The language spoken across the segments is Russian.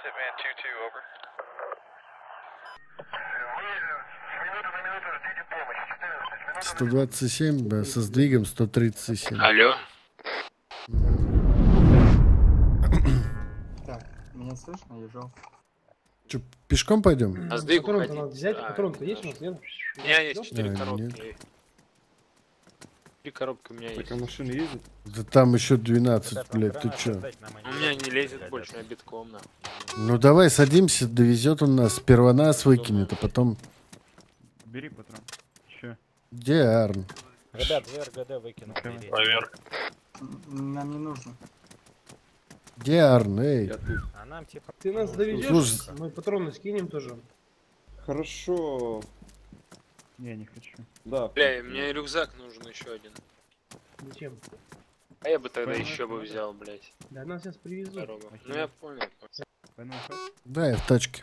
Hitman 2-2, over. 127, да, со сдвигом 137. Алло. Так, меня слышно, езжал. Че, пешком пойдем? А сдвигу Патрон-то ходить. надо взять, патрон-то есть у нас, нет? У меня есть 4 Да, коробки. 3 коробки у меня есть. Так, а машина ездит? Да там еще 12, блядь, ты че? У меня не лезет больше на битком, на. Ну давай садимся, довезет он нас. Сперва нас выкинет, а потом... Бери патрон. Че? Где Арн? Ребят, в РГД выкинул. Поверх. Нам не нужно. Где Арн, эй? Я тут. А нам типа... Ты нас доведешь, Слушай. мы патроны скинем тоже. Хорошо. Не, не хочу. Да. Бля, мне рюкзак нужен еще один. Зачем? А я бы тогда Поймать еще бы надо. взял, блядь, Да нас сейчас привезут. дорогу. Ну я понял. Поймай, Да, я в тачке.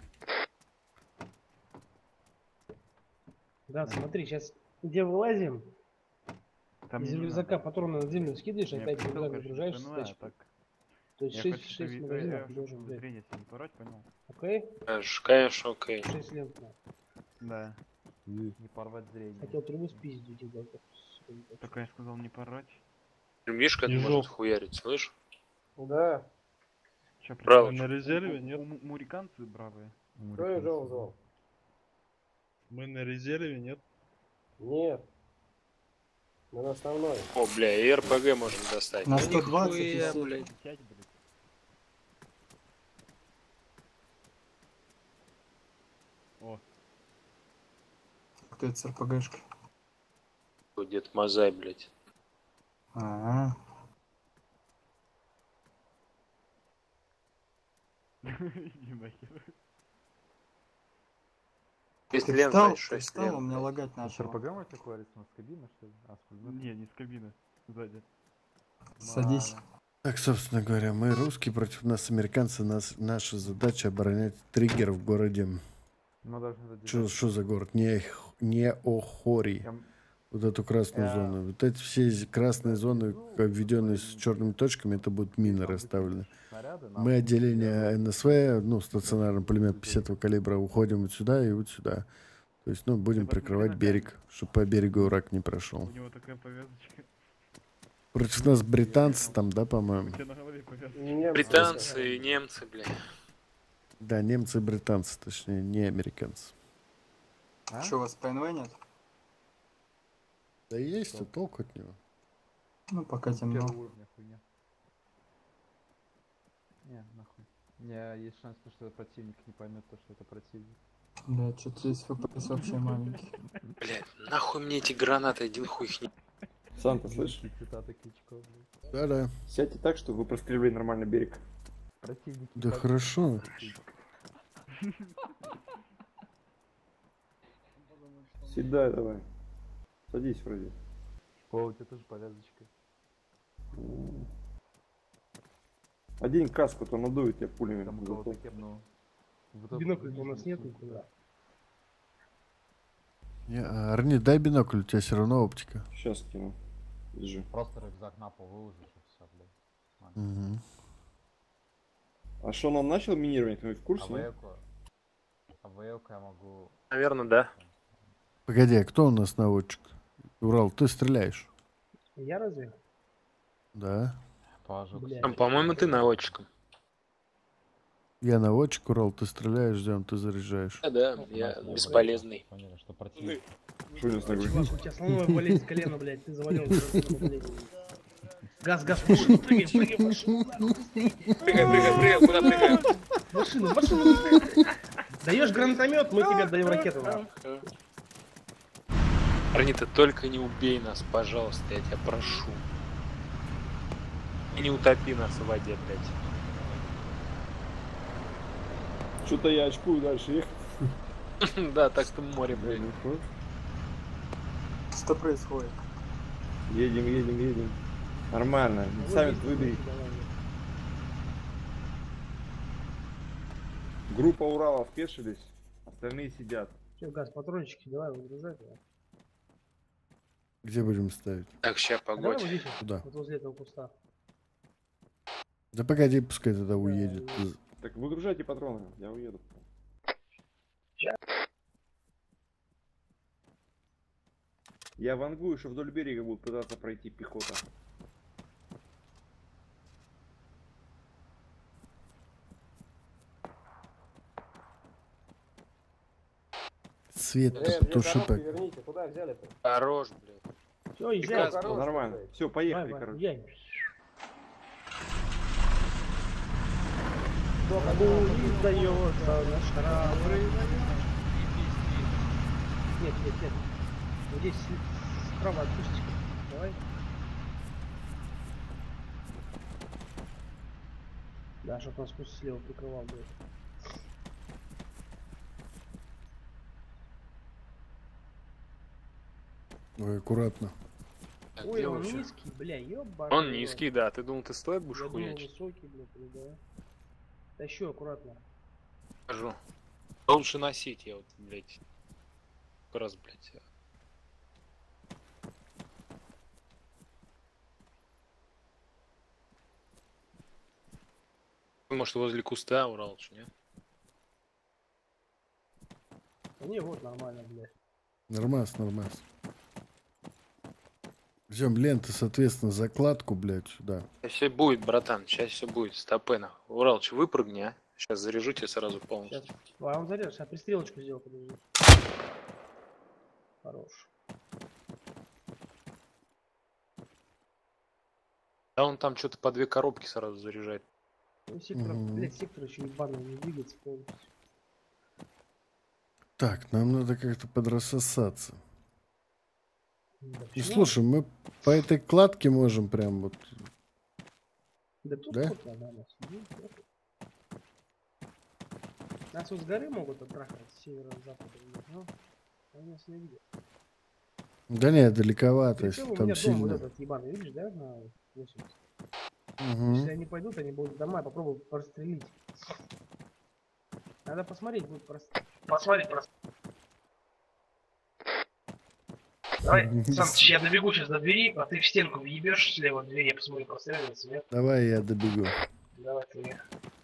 Да, смотри, сейчас где вылазим, Там из не рюкзака патроны на землю скидываешь, надо. опять в Я рюкзак хотел, загружаешь, конечно, с тачки. так. То есть Я 6, хочу, 6 чтобы магазинов должен быть. зрение себе не пороть, понял? Окей? Конечно, окей. 6 лент. Да. Не порвать зрение. Хотел трубу спиздить, да. Только я сказал не пороть. Мишка может хуярить, слышь? Да. Че, Браво. на резерве нет? Муриканцы бравые. Кто я звал? Мы на резерве, нет? Нет. Мы на основной. О, бля, и РПГ можем достать. На Ну, 120 нихуя, висит. блядь. Сядь, блядь. О, Кто это с РПГшкой? Дед Мазай, блядь. А, иди нахер. 6 ты лент, встал, блядь, ты 6 встал, у лент. меня блядь. лагать начало. РПГ такой, с кабины, что ли? А, с пулемета? Не, не с кабины. Сзади. Садись. Так, собственно говоря, мы русские, против нас американцы. Наша задача оборонять триггер в городе. Мы должны задержать. Что за город? Неохори. Я- Вот эту красную зону. Вот эти все красные зоны, обведенные с черными точками, это будут мины расставлены. Снаряды, Мы отделение НСВ, ну, стационарный пулемет 50 калибра, уходим вот сюда и вот сюда. То есть, ну, будем Ты посмотри прикрывать на берег, чтобы по берегу враг не У прошел. него такая повязочка. Против нас британцы там, да, У по-моему? тебя на голове повязочка. Британцы и немцы, бля. Да, немцы и британцы, точнее, не американцы. А? Что, у вас ПНВ нет? Да есть, а толку от него. Ну, пока темно. Первого уровня хуйня. Не, нахуй. Не, есть шанс, что противник не поймет то, что это противник. Да, что-то здесь ФПС вообще маленький. Блядь, нахуй мне эти гранаты, один хуй их не... Санта, слышишь? Цитаты Кличко, блядь. Да-да. Сядьте так, чтобы вы проскребли нормально берег. Противник не Да поймет. хорошо. Седай давай. Садись вроде. О, у тебя тоже повязочка. Одень каску, то надует тебя пулями. Там у в кого-то затылок. кепнул. Вот это Бинокля хуйня у нас нет вообще. никуда. Не, Арни, дай бинокль, у тебя все равно оптика. Сейчас кину. Держи. Просто рюкзак на пол выложишь и все, блядь. Мгм. А что, он начал минирование? Ты в А курсе? нет? ВЛК я могу... Наверное, да. Погоди, а кто у нас наводчик? Урал, ты стреляешь? Я разве? Да. Положу. Блядь. Там, по-моему, ты наводчиком. Я наводчик, Урал, ты стреляешь, ждем, ты заряжаешь. Да, я бесполезный. Поняли, что противник. Что у него с ногой? Чувак, у тебя сломанная болезнь колено, блядь, ты завалил. Газ, газ, машину, прыгай, прыгай, машину. Прыгай, куда прыгаем? Машину. Даешь гранатомет, мы тебе отдаем ракету. нахуй. Арнита, только не убей нас, пожалуйста, я тебя прошу. И не утопи нас в воде, блядь. Что-то я очкую дальше ехать. Да, так-то море, блядь. Что происходит? Едем. Нормально. Сами выбери. Группа Урала спешились, остальные сидят. Все, газ, патрончики, давай, выгружай. Давай. Где будем ставить? Так, ща, А давай вот погодь. здесь, вот, Куда? вот возле этого куста. Да погоди, пускай тогда уедет. Так выгружайте патроны, я уеду. Я вангую, что вдоль берега будут пытаться пройти пехота. Свет потуши так. Верните, куда взяли-то? Хорош, блядь. Все, езжай. Приказ. Нормально. Все, поехали, Давай, короче. езжай. Будет дается наш храбрый. Нет. Вот здесь справа отпустишь. Давай. Да, чтоб нас пусть слева прикрывал будет. Ой, аккуратно. Так, Ой, где он вообще? низкий, бля, ёбаный. Он рот. низкий, да. Ты думал, ты стоит будешь Я думал, хуячить? высокий, блядь, или да. Тащу аккуратно. Скажу. Лучше носить, я вот, блядь. Как раз, блядь. Может, возле куста Уралыч, нет? Да не, вот нормально, блядь. Нормас. Причем лента, соответственно, закладку, блядь, сюда. Сейчас все будет, братан, сейчас все будет. Стопена. Уралыч, выпрыгни, а? Сейчас заряжу тебя сразу полностью. Сейчас. А он зарежешь, а пристрелочку сделал, подожди. Хорош. Да он там что-то по 2 коробки сразу заряжает. Ну, сектор, Мгм. блядь, сектор еще ебаный не двигается полностью. Так, нам надо как-то подрассосаться. Да, Ну, почему? слушай, мы по этой кладке можем прям вот... Да тут да? вот она, нас сидит, вот. Нас вот с горы могут оттрахать, с севера, с запада, блядь, но они нас не видят. Да нет, далековато, Причем если у там меня дом вот сильно. этот ебаный, видишь, да, на 80. Мгм. Если они пойдут, они будут дома, я попробую прострелить. Надо посмотреть, будет посмотреть просто. Давай, Саныч, я добегу сейчас до двери, а ты в стенку въебешь слева от двери, я посмотрю, простреливается, нет? Давай я добегу. Давай ты.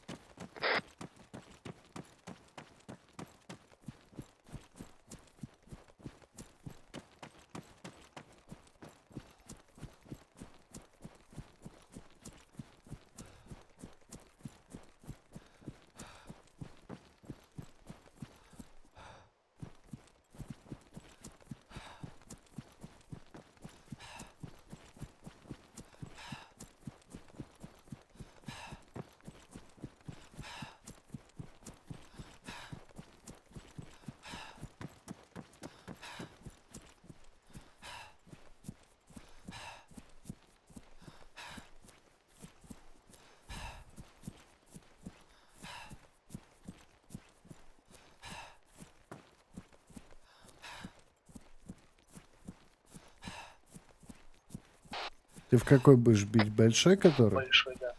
Ты в какой будешь бить? Большой который? Большой, да.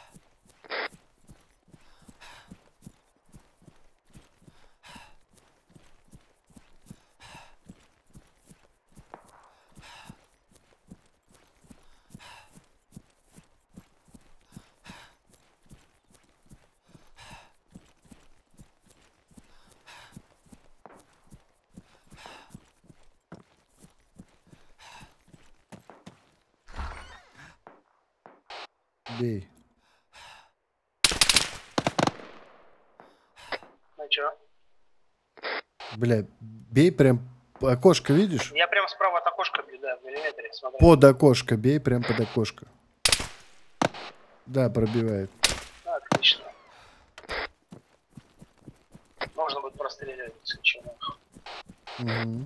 Бей. Ну чё? Бля, бей прям... Окошко видишь? Я прям справа от окошка бью, да, в миллиметре, смотри. Под окошко бей, прям под окошко. Да, пробивает. Отлично. Можно будет простреливать, если чё. Мгм.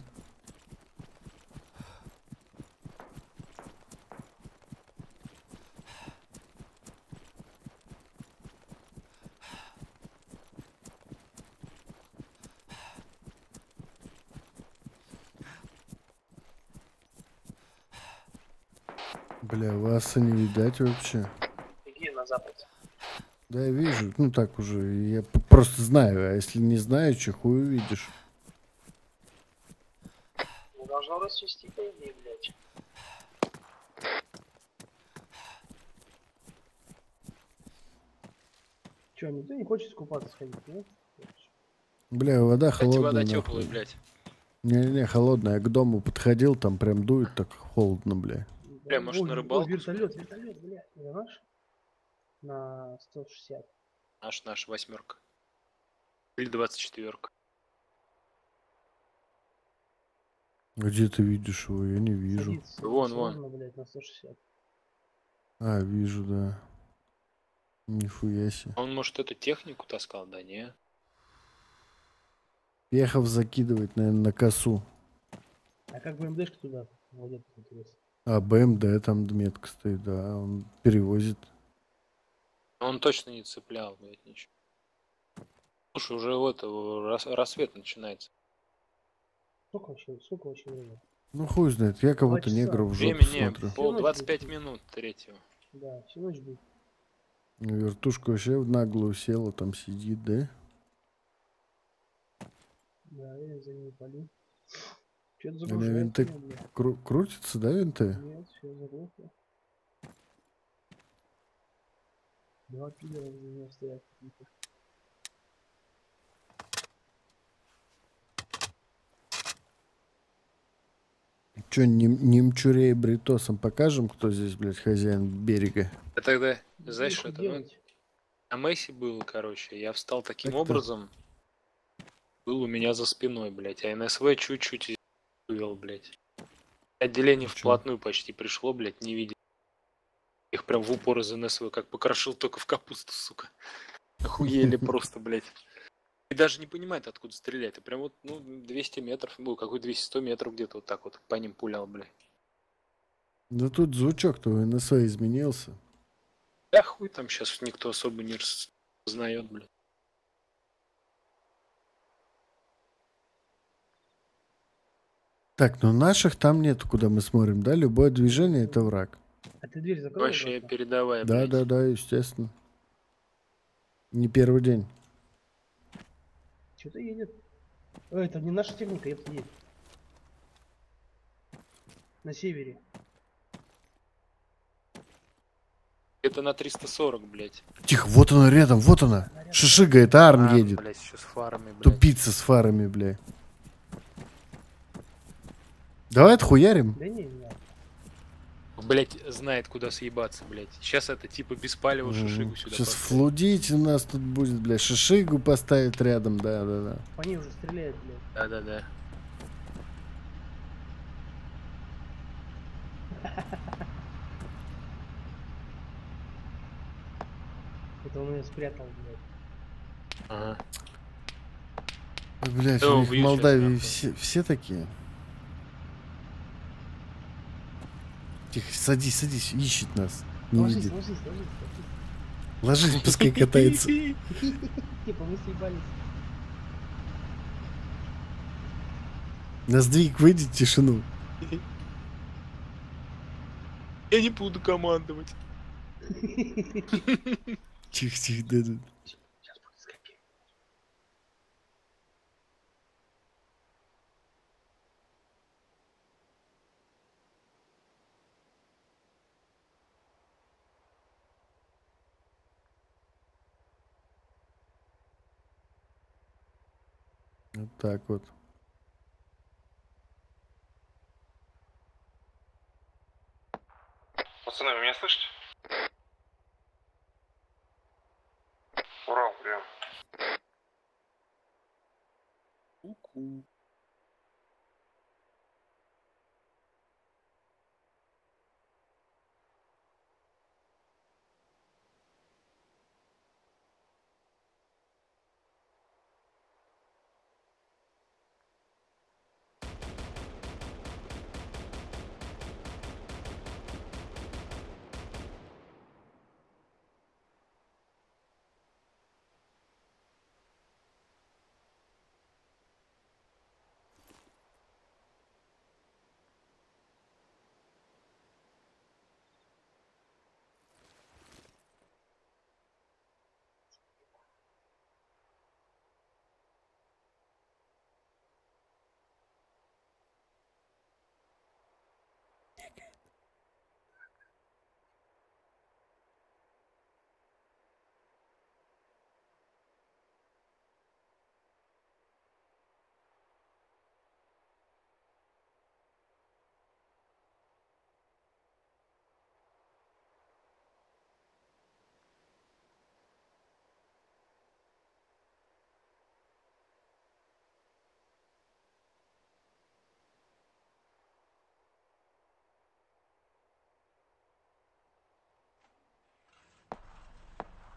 Бля, вас не видать вообще. Беги на запад. Да, я вижу. Ну так уже. Я просто знаю. А если не знаю, че хуй увидишь. Не должно расцвести, по идее, блядь. Че, никто не хочет искупаться сходить, нет? Бля, вода Кстати, холодная. вода нахуй. теплая, блядь. Не-не-не, холодная. Я к дому подходил, там прям дует так холодно, бля. Бля, может, Ой, на ой, рыбалку вертолет, блядь, это наш? На 160. Наш восьмерка. Или 24-ка. Где ты видишь его? Я не вижу. Садится Вон, ровно, блядь, на 160. А, вижу, да. Нихуя себе. Он, может, эту технику таскал, да не? Ехав закидывать, наверное, на косу. А как БМДшка туда? Вот это интересно. А, БМД там метка стоит, да. Он перевозит. Он точно не цеплял, блядь, ничего. Слушай, уже вот рассвет начинается. Сколько вообще время? Ну хуй знает, я кого-то 2 часа. негров в жопу Времени смотрю. пол Всю ночь 25 будет. минут третьего. Да, всю ночь будет. Вертушка вообще в наглую села, там сидит, да? Да, я за ней полю. Что-то Она загружается, винты бля. крутится, да, винты? Нет, все заглохло. 2 пидора за меня стоят какие-то. Че, Немчурей Бритосом покажем, кто здесь, блядь, хозяин берега? А тогда, знаешь, Нехуй что это? Ну, делать. на Месси было, короче. Я встал таким Так-то. образом. Был у меня за спиной, блядь. А НСВ чуть-чуть вывел, блядь. Отделение Чё? вплотную почти пришло, блядь, не видел. Их прям в упор из НСВ как покрошил только в капусту, сука. Охуели просто, блядь. И даже не понимает, откуда стрелять. И прям вот, ну, 200 метров, ну, какой 200 метров где-то вот так вот по ним пулял, блядь. Да тут звучок-то у НСО изменился. Да хуй там сейчас никто особо не знает, блядь. Так, ну наших там нет, куда мы смотрим, да? Любое движение это враг. А ты дверь закрыл? Вообще обратно? передавая, Да, блядь. да, да, естественно. Не первый день. Что-то едет. Это не наша техника, это едет. На севере. Это на 340, блядь. Тихо, вот она рядом, вот она. Шишига, это Арн едет. Блядь, еще с фарами, блядь. Тупица с фарами, бля. Давай отхуярим. Да не знаю. Блядь, знает, куда съебаться, блядь. Сейчас это типа беспалево шишигу сюда Сейчас поставить. флудить у нас тут будет, бля. Шишигу поставить рядом, да, да, да. По ней уже стреляют, блядь. Да-да-да. Это он ее спрятал, блядь. Ага. Блять, Да, у них в убью щас, Молдавии нахуй. все такие. Тихо, садись, садись, ищет нас. Не Ложись, видит. ложись. Ложись, пускай катается. Типа мы съебались. На сдвиг выйдет тишину. Я не буду командовать. Тихо, тихо, да, да. Сейчас будет скакивать. Вот так вот. Пацаны, вы меня слышите? Урал, прием. Ку-ку.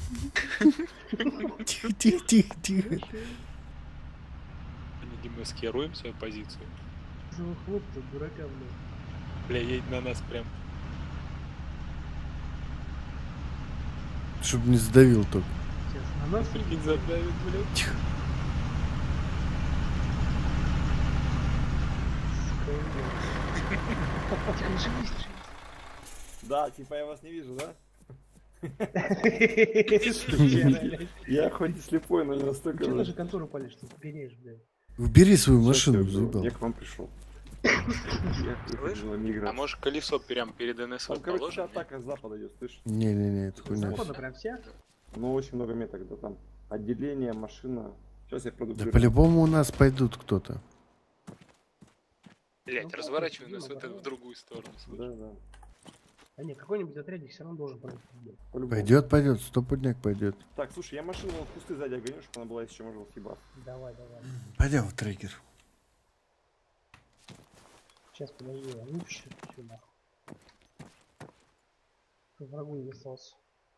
Тихо, тихо, тихо, тихо. Демаскируем свою позицию. Хлоп-то дурака, блядь. Бля, едет на нас прям. Чтоб не сдавил только. Сейчас на нас Прикинь, задавит, блядь. Тихо. Да, типа я вас не вижу, да? Случайно. Я хоть и слепой, но не настолько. Чего даже контору палишь, ты переешь, блядь. Убери свою Сейчас машину, я заебал. Я к вам пришел. Я выходил на миграцию. А может колесо прям перед НСВ Там, короче, положим? атака с запада идет, слышишь? Не-не-не, это хуйня. Захода прям все? Ну, очень много меток, да, там. Отделение, машина. Сейчас я Да продублирую. по-любому у нас пойдут кто-то. Блять, Ну, разворачивай Дима, нас в давай. другую сторону. слышь. Да, да. А не, какой-нибудь отрядик все равно должен пройти, блядь. По-любому. Пойдет, стопудняк пойдет. Так, слушай, я машину вот в кусты сзади огоню, чтобы она была еще можно съебаться. Давай, давай. Пойдем в трекер. Сейчас, подожди, а ну все нахуй. Чтоб врагу не остался.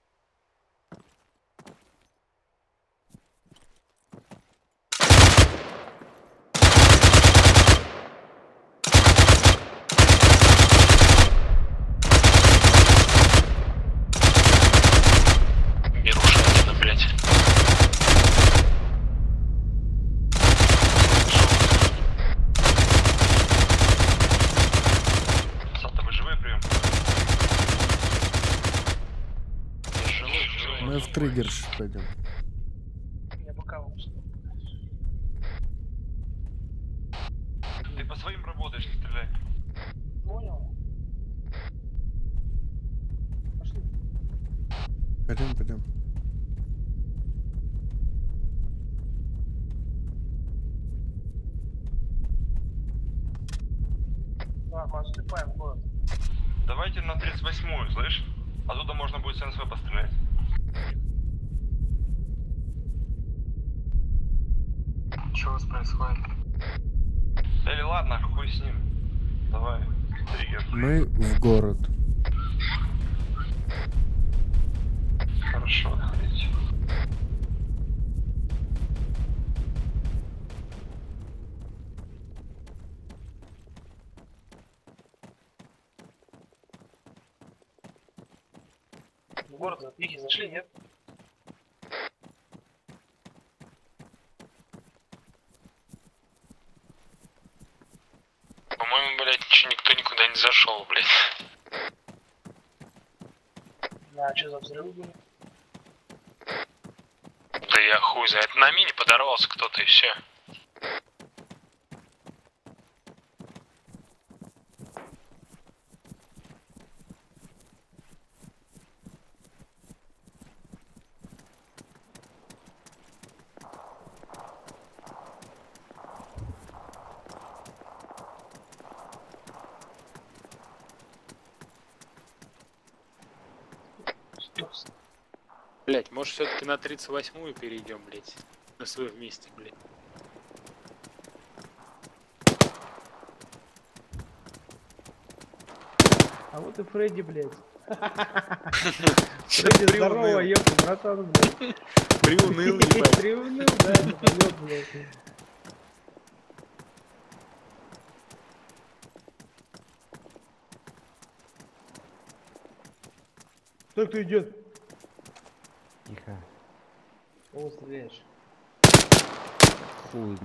Беру шатина, блять. Санта, вы живые, прием? Мы в триггер пойдем. Я пока вам Ты по своим работаешь, не стреляй. понял. Пошли. Пойдем. Так, отступаем в город. Давайте на 38-ю, слышь? Оттуда можно будет с НСВ пострелять. Что у вас происходит? Или ладно, хуй с ним. Давай, триггер. Мы в город. Хорошо, отходите. В город запихи зашли, нет? По-моему, блять, еще никто никуда не зашел, блять. А что за взрывы были? Да я хуй за это. На мине подорвался кто-то и все. Блять, может все-таки на 38-ю перейдем, блять. На свое вместе, блять. А вот и Фредди, блядь. Фредди, здорово, ёпта, братан, блядь. Приуныл, ебать. Приуныл, да, не пойдёт, блядь. Кто идет? Тихо. Кого стреляешь? Хуй.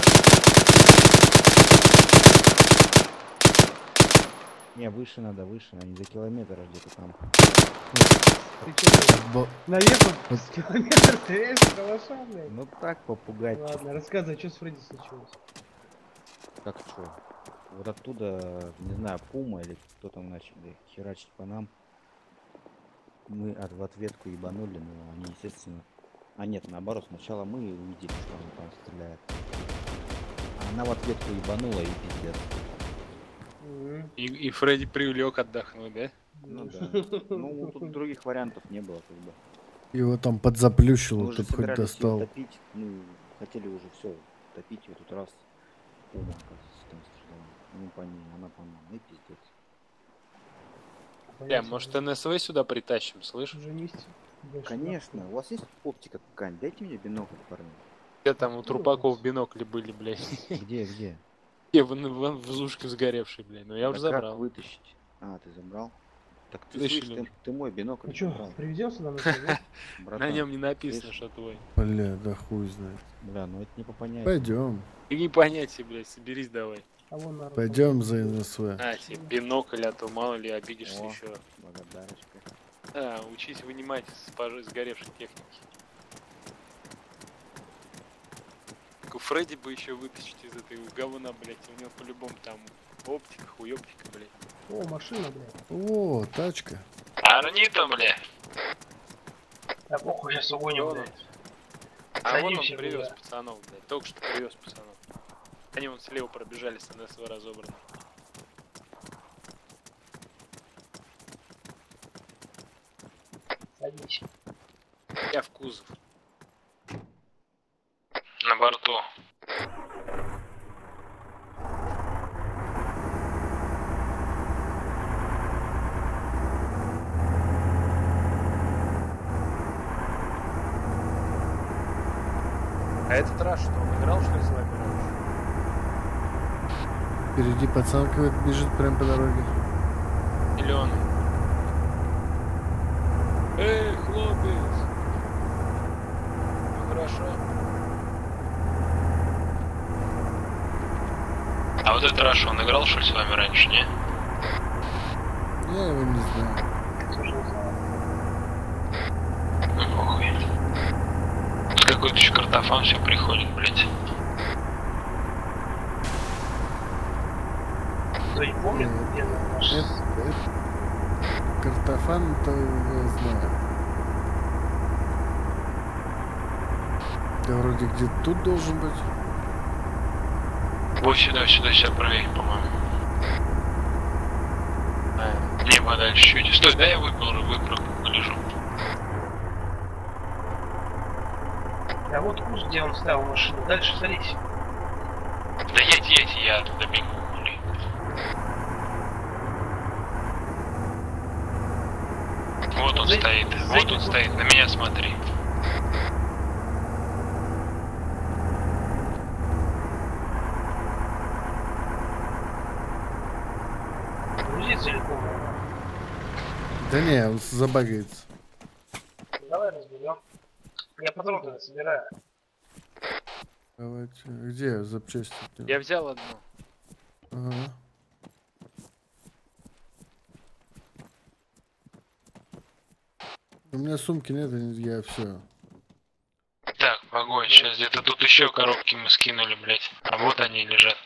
Не, выше надо, не за километр где-то там. Ты чё, блядь, Бо- наехал с километр стреляешь с калаша, блядь? Ну так попугать. Ладно, рассказывай, что с Фредди случилось. Как что? Вот оттуда, не знаю, Пума или кто там начали херачить по нам. Мы в ответку ебанули, но они, естественно... А нет, наоборот, сначала мы увидели, что он там стреляет. А она в ответку ебанула и пиздец. И Фредди привлек отдохнуть, да? Ну да. Ну, тут других вариантов не было, как бы. Его там Мы подзаплющило, уже ты хоть собирались её достал. топить, ну, хотели уже все топить ее тут раз. Пума, оказывается, там стреляла. Ну, по ней, она по нам, и пиздец. Бля, может НСВ сюда притащим, слышь? Уже вместе. Больше Конечно, у вас есть оптика какая-нибудь? Дайте мне бинокль, парни. Где там у трупаков бинокли были, блядь? Где? Вон в Зушке сгоревший, блядь. Ну я уже Да как забрал. вытащить? А, ты забрал? Так ты Вытащили. слышишь, ты мой бинокль Ну что, забрал. привезем сюда на себя? На Братан, нем не написано, слышишь? что твой. Бля, да хуй знает. Бля, ну это не по понятию. Пойдем. Ты не понятие, блядь, соберись давай. А вон народ. Пойдем за НСВ. На тебе бинокль, а то мало ли обидишься О. еще. Благодарочка. Да, учись вынимать сгоревшей техники. У Фредди бы еще вытащить из этой говна, блядь. У него по-любому там оптика, хуёптика, блядь. О, машина, блядь. О, тачка. Арнита, блядь. Да похуй, сейчас угоним, Вон он. блядь. А вон он Садимся, привез блядь. пацанов, блядь. Только что привез пацанов. Они вон слева пробежали с НСВ разобраны. Садись. Я в кузов. На борту. А этот раз что, он играл что ли с вами раньше? Впереди пацан какой-то бежит прямо по дороге. Зеленый. Эй, хлопец! Ну хорошо. А вот этот Раш, он играл что ли с вами раньше, не? Я его не знаю. Тоже не знаю. Ну похуй. Какой-то еще картофан все приходит, блядь. Кто не помнит, где наш... Картофан-то я знаю. Да вроде где-то тут должен быть. Вот сюда правее, по-моему. Небо дальше чуть. Стой, да я выпрыгну, лежу. А вот курс, где он ставил машину. Дальше садись. Да едь, я оттуда бегу, блин. Вот он стоит, на меня смотри. Грузи целиком. Да не, он забагается. Давай разберем. Я патрон тогда собираю. Давайте. Где запчасти? Я взял одну. Ага. У меня сумки нет, я все. Так, погодь, сейчас где-то тут еще коробки мы скинули, блядь. А вот они лежат.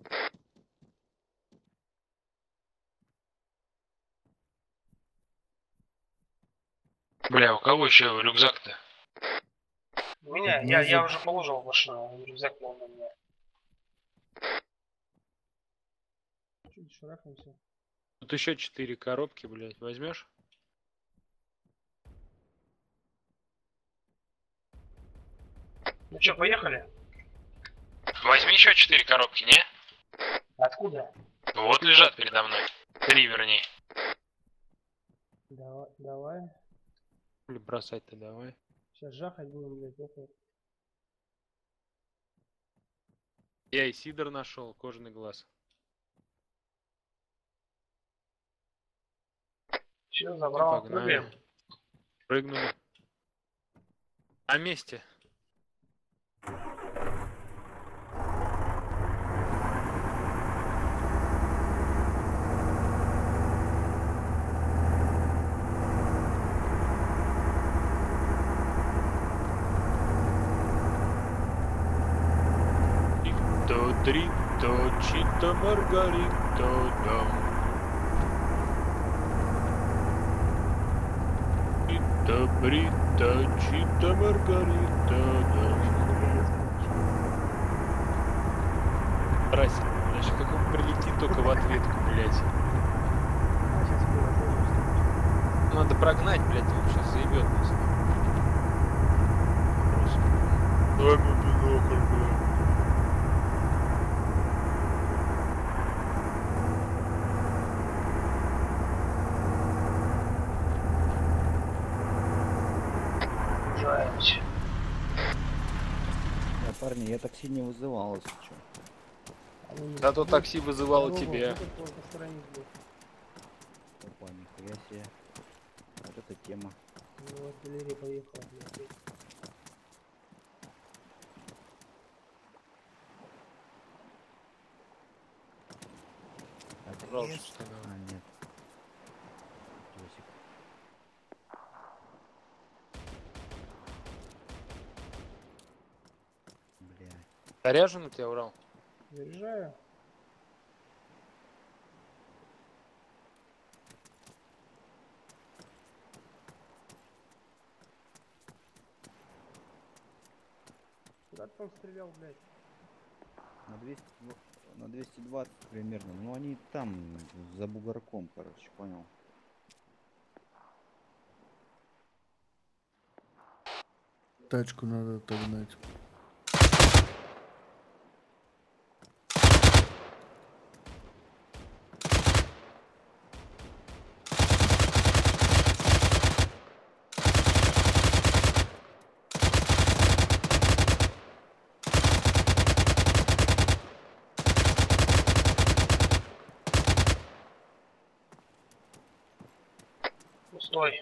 Бля, у кого еще рюкзак-то? У меня, я уже положил в машину, рюкзак был на меня. Чуть шарахнулся. Тут еще 4 коробки, блядь, возьмешь? Ну что, поехали? Возьми еще 4 коробки, не? Откуда? Вот лежат передо мной. 3 вернее. Давай. Или бросать-то давай. Сейчас жахать будем, блядь, ехать. Я и сидор нашел, кожаный глаз. Все, забрал. Погнали. Прыгаем. Прыгнули. На месте. Рита, Чита, Маргарита, да. Рита, Брита, Чита, Маргарита, да. Здрасте, значит, как он прилетит только в ответку, блядь. Надо прогнать, блядь, он сейчас заебет нас. Дай мне бинокль, блядь. Парни, я такси не вызывал, если что. Зато такси вызывало тебя. Опа, нихуя себе. Вот эта тема. Пожалуйста. А, нет. Песик. Бля. Заряжен у тебя, Урал? Заряжаю. Куда ты там стрелял, блядь? На 200, на 220 примерно. Ну они там, за бугорком, короче, понял. Тачку надо отогнать. Пустой.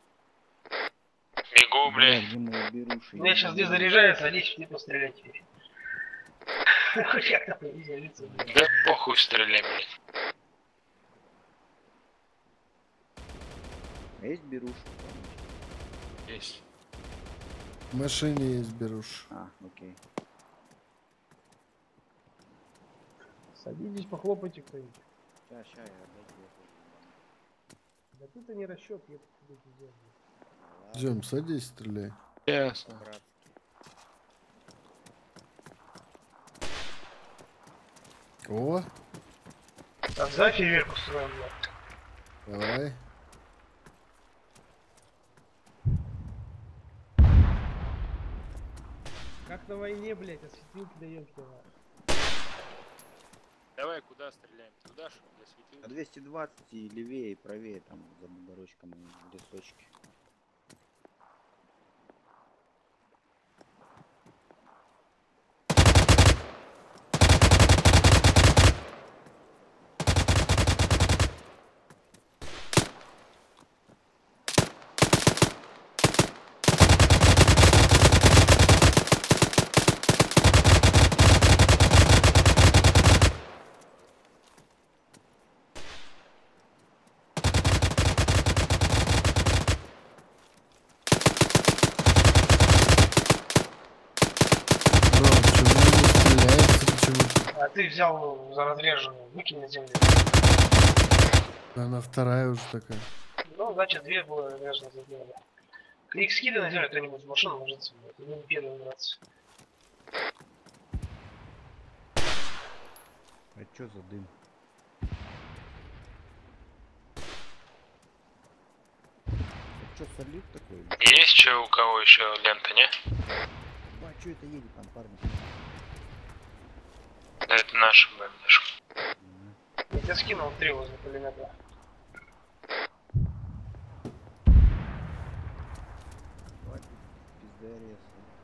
Бегу, Бля, блядь. где мои беруши? Я сейчас здесь заряжаю, садись, не пострелять теперь. Хоть как-то повеселиться, блядь. Да похуй стреляй, блядь. А есть беруши? Есть. В машине есть беруш. А, окей. Садитесь, похлопайте кто-нибудь. Ща, я опять ехал. Да ты-то не расчет, я тебе пиздец. Жем, садись, стреляй. Ясно. О, Так, за фейерверку строим, блядь. давай. Как на войне, блядь, осветилки даем туда. Давай, куда стреляем? Туда, что для светил? А 220 и левее, и правее, там, за бугорочком, в лесочке. Бро, почему не стреляется почему-то? А ты взял за разреженную, выкинь на землю. Она вторая уже такая. Ну, значит, две было разрежено сделали. Клик скиды на землю, кто-нибудь в машину ложится, блядь, и не первый нравится. А чё за дым? Это чё, салют такой? Есть что у кого еще лента, не? А чё это едет там, парни? Да это наша БМДшка. Я тебе скинул 3 возле пулемета. Хватит пиздарез.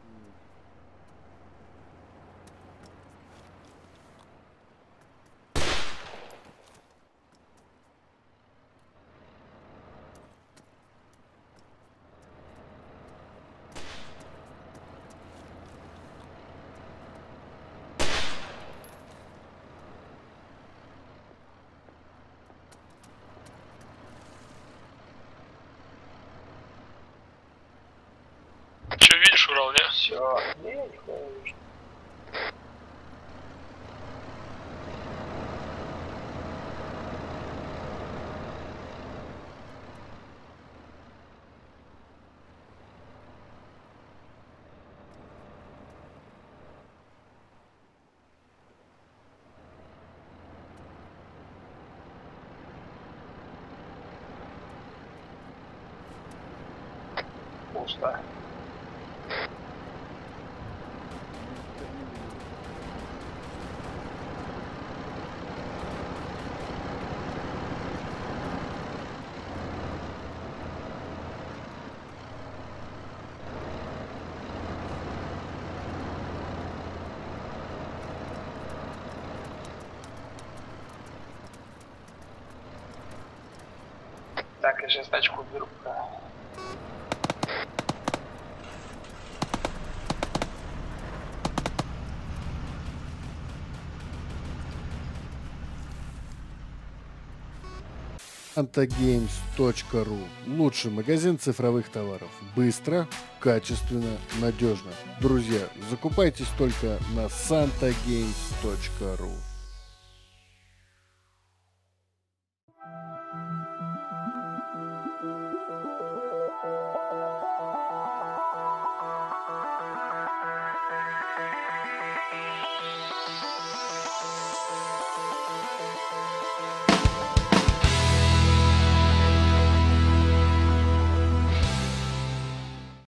Че видишь, Урал, не? Все, не, нихуя не вижу. Пусто. я сейчас тачку уберу. Santagames.ru. Лучший магазин цифровых товаров. Быстро, качественно, надежно. Друзья, закупайтесь только на Santagames.ru.